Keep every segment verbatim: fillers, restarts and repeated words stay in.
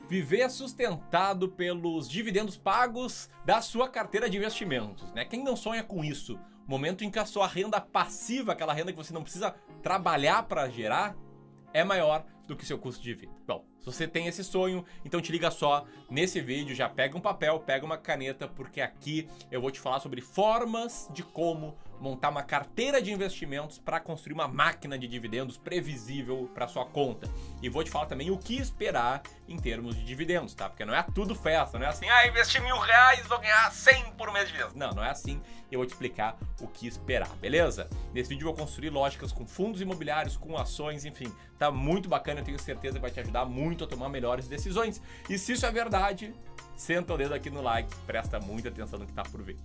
Viver sustentado pelos dividendos pagos da sua carteira de investimentos, né? Quem não sonha com isso? Momento em que a sua renda passiva, aquela renda que você não precisa trabalhar para gerar, é maior do que seu custo de vida. Bom, se você tem esse sonho, então te liga só nesse vídeo, já pega um papel, pega uma caneta, porque aqui eu vou te falar sobre formas de como montar uma carteira de investimentos para construir uma máquina de dividendos previsível para sua conta. E vou te falar também o que esperar em termos de dividendos, tá? Porque não é tudo festa, não é assim, ah, investi mil reais, vou ganhar cem por mês de dividendos. Não, não é assim. Eu vou te explicar o que esperar, beleza? Nesse vídeo eu vou construir lógicas com fundos imobiliários, com ações, enfim, tá muito bacana, eu tenho certeza que vai te ajudar muito a tomar melhores decisões. E se isso é verdade, senta o dedo aqui no like, presta muita atenção no que tá por vir.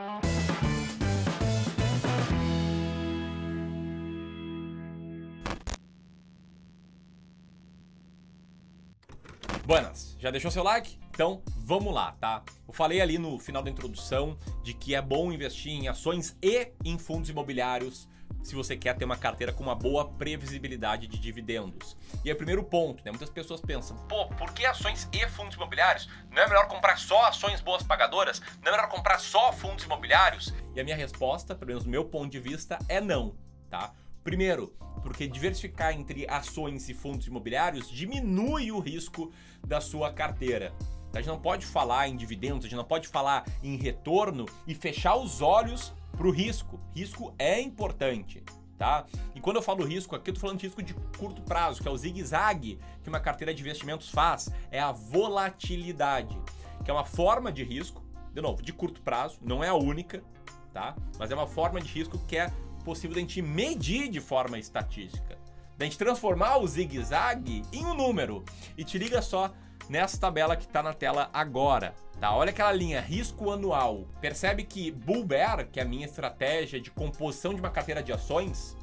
Buenas, já deixou seu like? Então vamos lá, tá? Eu falei ali no final da introdução de que é bom investir em ações e em fundos imobiliários se você quer ter uma carteira com uma boa previsibilidade de dividendos. E é o primeiro ponto, né? Muitas pessoas pensam, pô, por que ações e fundos imobiliários? Não é melhor comprar só ações boas pagadoras? Não é melhor comprar só fundos imobiliários? E a minha resposta, pelo menos do meu ponto de vista, é não, tá? Primeiro, porque diversificar entre ações e fundos imobiliários diminui o risco da sua carteira. A gente não pode falar em dividendos, a gente não pode falar em retorno e fechar os olhos para o risco. Risco é importante, tá? E quando eu falo risco, aqui eu tô falando de risco de curto prazo, que é o zigue-zague que uma carteira de investimentos faz, é a volatilidade, que é uma forma de risco, de novo, de curto prazo, não é a única, tá? Mas é uma forma de risco que é possível da gente medir de forma estatística, da gente transformar o zigue-zague em um número. E te liga só nessa tabela que está na tela agora, tá? Olha aquela linha, risco anual. Percebe que Bull Bear, que é a minha estratégia de composição de uma carteira de ações,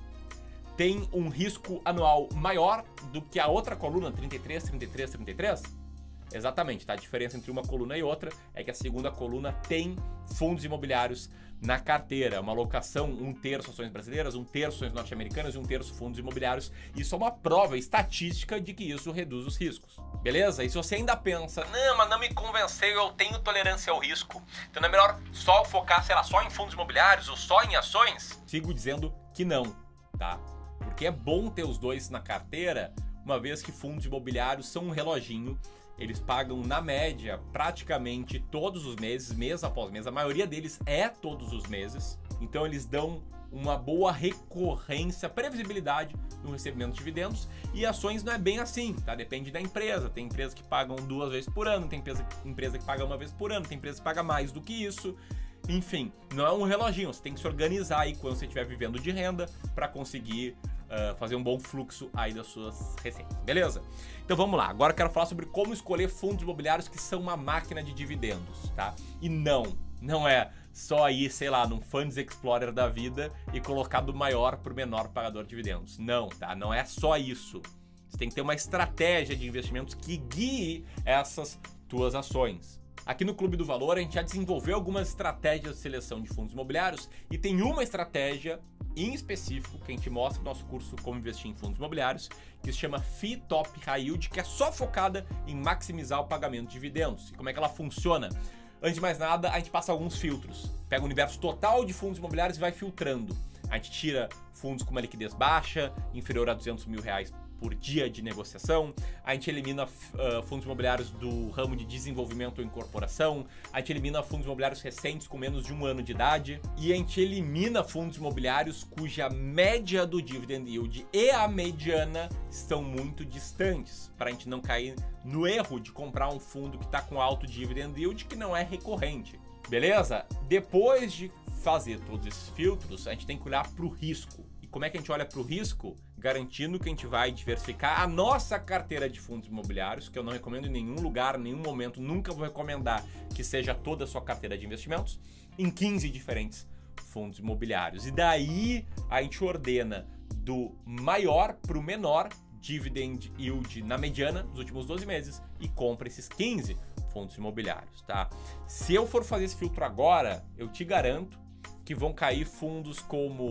tem um risco anual maior do que a outra coluna, trinta e três, trinta e três, trinta e três? Exatamente, tá? A diferença entre uma coluna e outra é que a segunda coluna tem fundos imobiliários na carteira, uma alocação, um terço ações brasileiras, um terço ações norte-americanas e um terço fundos imobiliários. Isso é uma prova estatística de que isso reduz os riscos, beleza? E se você ainda pensa, não, mas não me convenceu, eu tenho tolerância ao risco, então não é melhor só focar, sei lá, só em fundos imobiliários ou só em ações? Sigo dizendo que não, tá? Porque é bom ter os dois na carteira, uma vez que fundos imobiliários são um reloginho. Eles pagam, na média, praticamente todos os meses, mês após mês. A maioria deles é todos os meses. Então, eles dão uma boa recorrência, previsibilidade no recebimento de dividendos. E ações não é bem assim, tá? Depende da empresa. Tem empresas que pagam duas vezes por ano, tem empresa, empresa que paga uma vez por ano, tem empresa que paga mais do que isso. Enfim, não é um reloginho. Você tem que se organizar aí quando você estiver vivendo de renda para conseguir Uh, fazer um bom fluxo aí das suas receitas, beleza? Então vamos lá, agora eu quero falar sobre como escolher fundos imobiliários que são uma máquina de dividendos, tá? E não, não é só ir, sei lá, num Funds Explorer da vida e colocar do maior para o menor pagador de dividendos. Não, tá? Não é só isso. Você tem que ter uma estratégia de investimentos que guie essas tuas ações. Aqui no Clube do Valor a gente já desenvolveu algumas estratégias de seleção de fundos imobiliários e tem uma estratégia em específico que a gente mostra no nosso curso Como Investir em Fundos Imobiliários, que se chama F I I Top High Yield, que é só focada em maximizar o pagamento de dividendos. E como é que ela funciona? Antes de mais nada, a gente passa alguns filtros. Pega o universo total de fundos imobiliários e vai filtrando. A gente tira fundos com uma liquidez baixa, inferior a duzentos mil reais por dia de negociação, a gente elimina uh, fundos imobiliários do ramo de desenvolvimento ou incorporação, a gente elimina fundos imobiliários recentes com menos de um ano de idade e a gente elimina fundos imobiliários cuja média do dividend yield e a mediana estão muito distantes, para a gente não cair no erro de comprar um fundo que está com alto dividend yield que não é recorrente, beleza? Depois de fazer todos esses filtros, a gente tem que olhar para o risco. E como é que a gente olha para o risco? Garantindo que a gente vai diversificar a nossa carteira de fundos imobiliários, que eu não recomendo em nenhum lugar, em nenhum momento, nunca vou recomendar que seja toda a sua carteira de investimentos, em quinze diferentes fundos imobiliários. E daí a gente ordena do maior para o menor dividend yield na mediana dos últimos doze meses e compra esses quinze fundos imobiliários, tá? Se eu for fazer esse filtro agora, eu te garanto que vão cair fundos como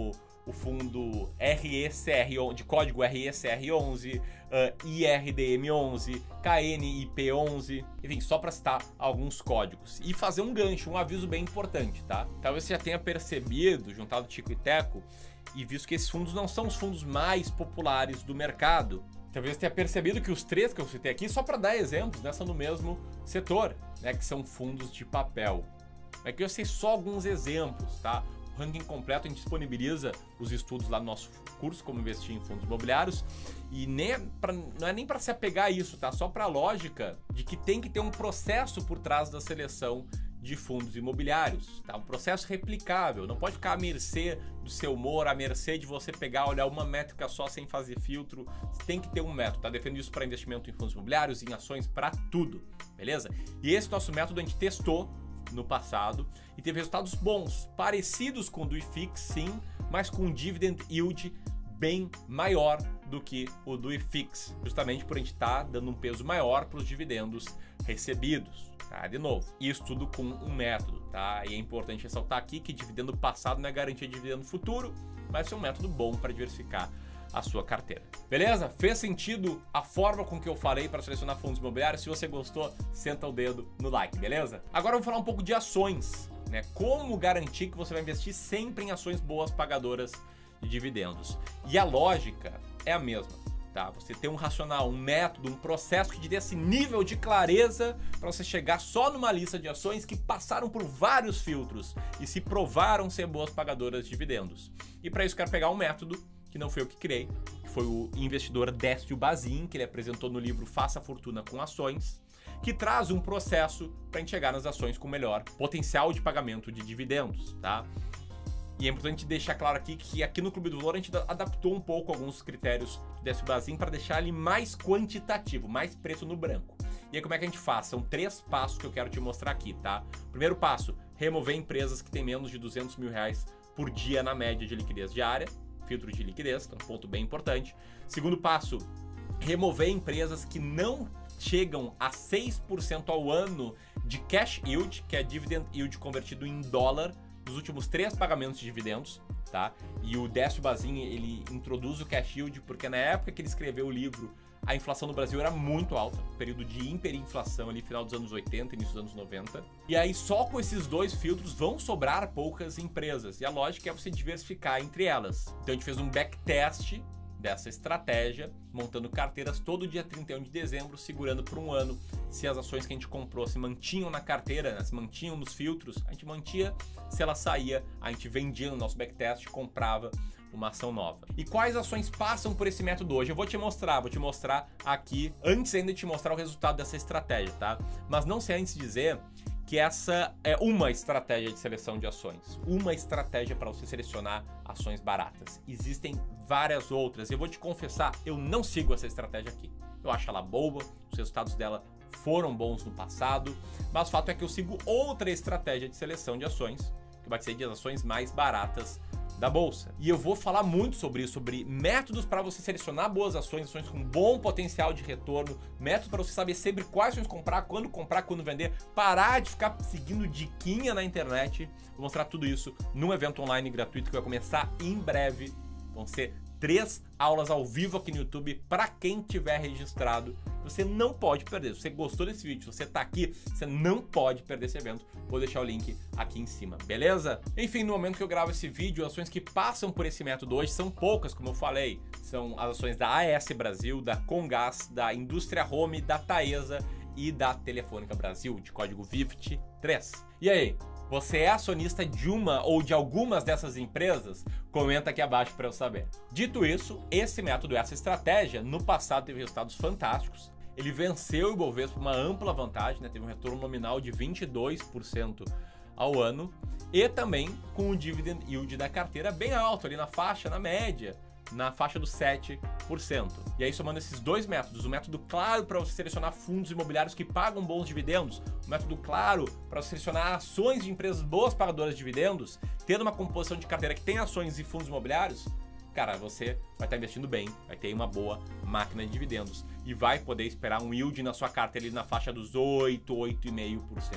o fundo R E C R, de código R E C R onze, uh, I R D M onze, K N I P onze, enfim, só para citar alguns códigos. E fazer um gancho, um aviso bem importante, tá? Talvez você já tenha percebido, juntado Tico e Teco, e visto que esses fundos não são os fundos mais populares do mercado. Talvez tenha percebido que os três que eu citei aqui, só para dar exemplos, né, são no mesmo setor, né, que são fundos de papel. Aqui eu sei só alguns exemplos, tá? O ranking completo a gente disponibiliza os estudos lá no nosso curso, como investir em fundos imobiliários, e nem é pra, não é nem para se apegar a isso, tá? Só para a lógica de que tem que ter um processo por trás da seleção de fundos imobiliários, tá? Um processo replicável, não pode ficar à mercê do seu humor, à mercê de você pegar, olhar uma métrica só sem fazer filtro. Você tem que ter um método, tá? Defendo isso para investimento em fundos imobiliários, em ações, para tudo, beleza? E esse nosso método a gente testou no passado e teve resultados bons, parecidos com o do I F I X, sim, mas com um dividend yield bem maior do que o do I F I X, justamente por a gente estar tá dando um peso maior para os dividendos recebidos, tá? De novo, isso tudo com um método, tá? E é importante ressaltar aqui que dividendo passado não é garantia de dividendo futuro, mas é um método bom para diversificar a sua carteira. Beleza? Fez sentido a forma com que eu falei para selecionar fundos imobiliários? Se você gostou, senta o dedo no like, beleza? Agora eu vou falar um pouco de ações, né? Como garantir que você vai investir sempre em ações boas pagadoras de dividendos. E a lógica é a mesma, tá? Você tem um racional, um método, um processo que te dê esse nível de clareza para você chegar só numa lista de ações que passaram por vários filtros e se provaram ser boas pagadoras de dividendos. E para isso eu quero pegar um método que não foi eu que criei, que foi o investidor Décio Bazin, que ele apresentou no livro Faça Fortuna com Ações, que traz um processo para a gente chegar nas ações com melhor potencial de pagamento de dividendos, tá? E é importante deixar claro aqui que aqui no Clube do Valor a gente adaptou um pouco alguns critérios do Décio Bazin para deixar ele mais quantitativo, mais preto no branco. E aí como é que a gente faz? São três passos que eu quero te mostrar aqui, tá? Primeiro passo, remover empresas que têm menos de duzentos mil reais por dia na média de liquidez diária. Filtro de liquidez, que é um ponto bem importante. Segundo passo, remover empresas que não chegam a seis por cento ao ano de cash yield, que é dividend yield convertido em dólar, nos últimos três pagamentos de dividendos, tá? E o Décio Bazin, ele introduz o cash yield porque na época que ele escreveu o livro, a inflação no Brasil era muito alta, período de hiperinflação ali, final dos anos oitenta, início dos anos noventa. E aí só com esses dois filtros vão sobrar poucas empresas. E a lógica é você diversificar entre elas. Então a gente fez um backtest dessa estratégia, montando carteiras todo dia trinta e um de dezembro, segurando por um ano. Se as ações que a gente comprou se mantinham na carteira, né, se mantinham nos filtros, a gente mantinha. Se ela saía, a gente vendia no nosso backtest, comprava uma ação nova. E quais ações passam por esse método hoje? Eu vou te mostrar, vou te mostrar aqui, antes ainda de te mostrar o resultado dessa estratégia, tá? Mas não sei antes dizer que essa é uma estratégia de seleção de ações, uma estratégia para você selecionar ações baratas. Existem várias outras. Eu vou te confessar, eu não sigo essa estratégia aqui. Eu acho ela boba, os resultados dela foram bons no passado, mas o fato é que eu sigo outra estratégia de seleção de ações, que vai ser de ações mais baratas da bolsa. E eu vou falar muito sobre isso, sobre métodos para você selecionar boas ações, ações com bom potencial de retorno, métodos para você saber sempre quais ações comprar, quando comprar, quando vender, parar de ficar seguindo diquinha na internet. Vou mostrar tudo isso num evento online gratuito que vai começar em breve. Vão ser três aulas ao vivo aqui no YouTube para quem tiver registrado. Você não pode perder. Se você gostou desse vídeo, se você tá aqui, você não pode perder esse evento. Vou deixar o link aqui em cima, beleza? Enfim, no momento que eu gravo esse vídeo, ações que passam por esse método hoje são poucas, como eu falei. São as ações da A S Brasil, da Comgás, da Indústria Home, da Taesa e da Telefônica Brasil, de código V I V T três. E aí? Você é acionista de uma ou de algumas dessas empresas? Comenta aqui abaixo para eu saber. Dito isso, esse método, essa estratégia, no passado teve resultados fantásticos. Ele venceu o Ibovespa por uma ampla vantagem, né? Teve um retorno nominal de vinte e dois por cento ao ano e também com o dividend yield da carteira bem alto, ali na faixa, na média, na faixa dos sete por cento. E aí, somando esses dois métodos, o método claro para você selecionar fundos imobiliários que pagam bons dividendos, o método claro para você selecionar ações de empresas boas pagadoras de dividendos, tendo uma composição de carteira que tem ações e fundos imobiliários, cara, você vai estar investindo bem, vai ter uma boa máquina de dividendos e vai poder esperar um yield na sua carteira ali na faixa dos oito, oito vírgula cinco por cento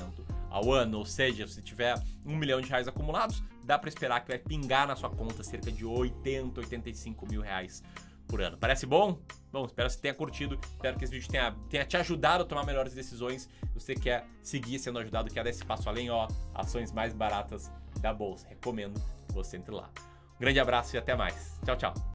ao ano, ou seja, se tiver um milhão de reais acumulados, dá para esperar que vai pingar na sua conta cerca de oitenta, oitenta e cinco mil reais por ano. Parece bom? Bom, espero que você tenha curtido, espero que esse vídeo tenha, tenha te ajudado a tomar melhores decisões. Se você quer seguir sendo ajudado, quer dar esse passo além, ó, ações mais baratas da bolsa. Recomendo que você entre lá. Um grande abraço e até mais. Tchau, tchau.